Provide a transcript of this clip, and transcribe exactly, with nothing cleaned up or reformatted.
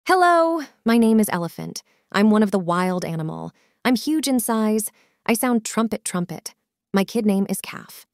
Hello, my name is Elephant. I'm one of the wild animal. I'm huge in size. I sound trumpet trumpet. My kid name is Calf.